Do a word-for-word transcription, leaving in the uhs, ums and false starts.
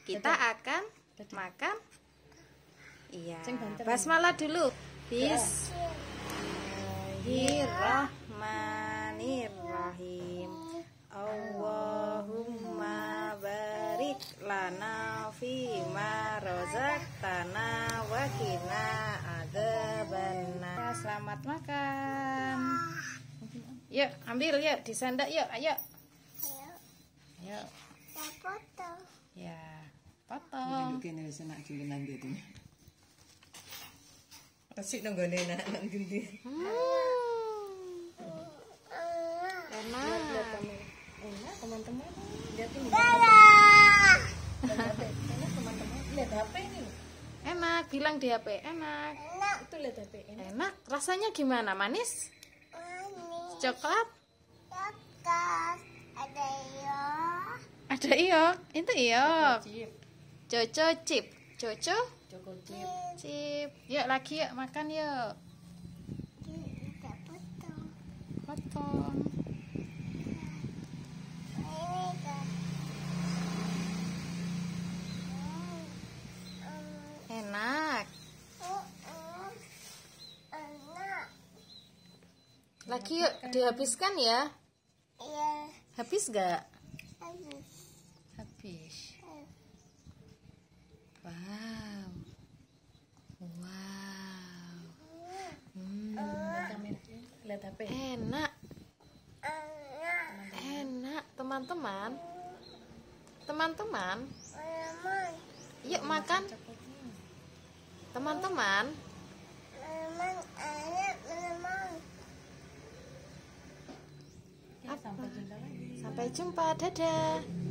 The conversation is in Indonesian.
kita akan makan. Iya, basmalah dulu. Bismillahirrahmanirrahim. Allahumma barik lana fima razaqtana wa qina adzabannar. Selamat makan. Yuk, ambil yuk, disandak yuk, ayo. Ayo. Ya potong. Ya, potong. Kene wis enak jilinan iki. Resik nang gone anak gendi. Enak. Enak teman-teman. Lihat ini. Enak teman-teman. Lihat H P ini. Enak, bilang di H P enak. Enak. Itu lihat H P enak. Enak, rasanya gimana? Manis? Manis. Coklat? Coklat. Ada iyo. Ada iok. Itu iok. Chip. Coco chip. Coco Coco chip. chip. Yuk lagi yuk makan yuk. Kita potong. Potong. Ini kan. Enak. Enak. Lagi yuk dihabiskan ya. Iya. Habis gak? Habis. Habis. Wow. Wow. Hmm. Lihat H P. Enak. Enak. Enak teman-teman. Teman-teman. Teman. Yuk makan. Teman-teman. Teman. Enak teman. Sampai jumpa. Dadah.